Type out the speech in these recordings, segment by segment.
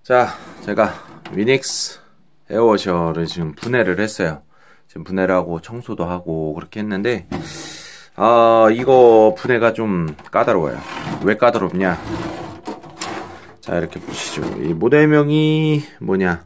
자, 제가 위닉스 에어워셔를 지금 분해를 했어요. 지금 분해를 하고 청소도 하고 그렇게 했는데 이거 분해가 좀 까다로워요. 왜 까다롭냐? 자, 이렇게 보시죠. 이 모델명이 뭐냐?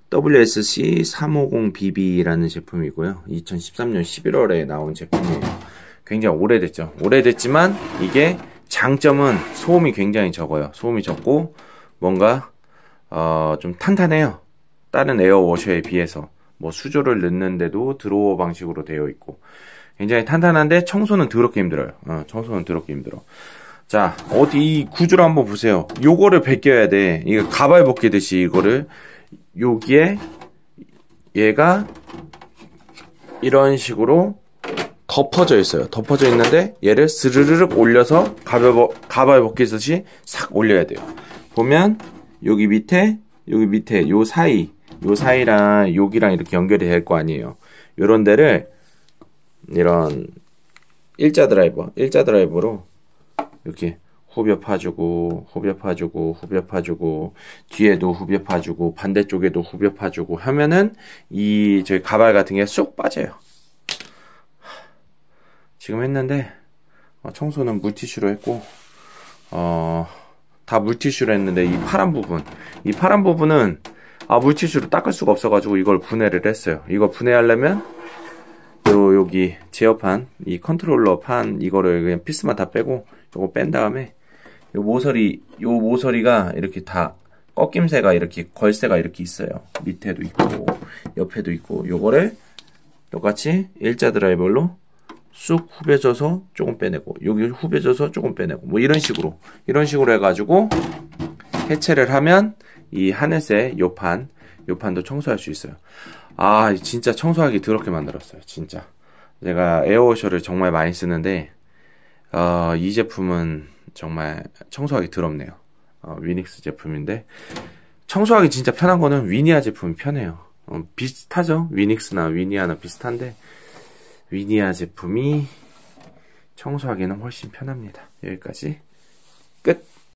WSC350BB라는 제품이고요. 2013년 11월에 나온 제품이에요. 굉장히 오래됐죠. 오래됐지만 이게 장점은 소음이 굉장히 적어요. 소음이 적고 뭔가 좀 탄탄해요. 다른 에어워셔에 비해서. 뭐 수조를 넣는데도 드로어 방식으로 되어 있고 굉장히 탄탄한데 청소는 더럽게 힘들어요. 청소는 더럽게 힘들어. 자, 이 구조를 한번 보세요. 요거를 벗겨야 돼. 이거 가발 벗기듯이 이거를 여기에 얘가 이런 식으로 덮어져 있어요. 덮어져 있는데 얘를 스르르륵 올려서 가발 벗기듯이 싹 올려야 돼요. 보면 여기 밑에 요 사이랑 여기랑 이렇게 연결이 될 거 아니에요. 요런 데를 이런 일자 드라이버로 이렇게 후벼 파주고 뒤에도 후벼 파주고 반대쪽에도 후벼 파주고 하면은 저희 가발 같은 게 쏙 빠져요. 지금 했는데 청소는 물티슈로 했고 다 물티슈로 했는데 이 파란 부분은 물티슈로 닦을 수가 없어가지고 이걸 분해를 했어요. 이거 분해하려면 여기 제어판, 이 컨트롤러 판 이거를 그냥 피스만 다 빼고 요거 뺀 다음에 요 모서리가 이렇게 다 꺾임새가 이렇게 걸새가 이렇게 있어요. 밑에도 있고 옆에도 있고 요거를 똑같이 일자 드라이버로 쑥 후벼져서 조금 빼내고 여기 후벼져서 조금 빼내고 뭐 이런 식으로 해가지고 해체를 하면 이 하늘색 요판도 청소할 수 있어요. 진짜 청소하기 더럽게 만들었어요. 진짜 제가 에어워셔를 정말 많이 쓰는데 이 제품은 정말 청소하기 더럽네요. 위닉스 제품인데 청소하기 진짜 편한 거는 위니아 제품이 편해요. 비슷하죠? 위닉스나 위니아나 비슷한데 위니아 제품이 청소하기는 훨씬 편합니다. 여기까지 끝.